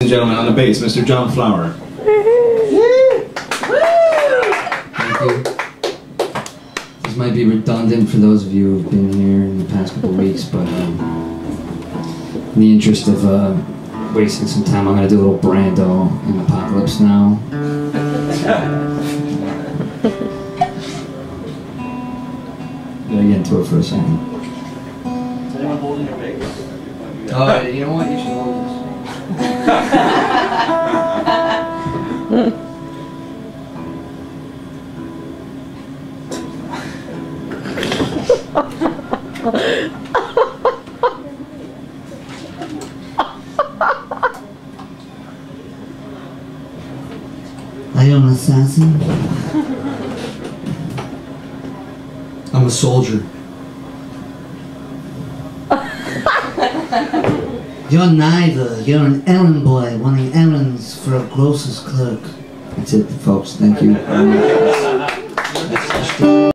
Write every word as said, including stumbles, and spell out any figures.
and gentlemen, on the bass, Mister Jon Flaugher. Thank you. This might be redundant for those of you who've been here in the past couple of weeks, but um, in the interest of uh, wasting some time, I'm going to do a little Brando in Apocalypse Now. Gotta get into it for a second. Is anyone holding your bass? Oh, you know what? You should hold this. Are you an assassin? I'm a soldier. You're neither. You're an errand boy running errands for a grocer's clerk. That's it, folks. Thank you.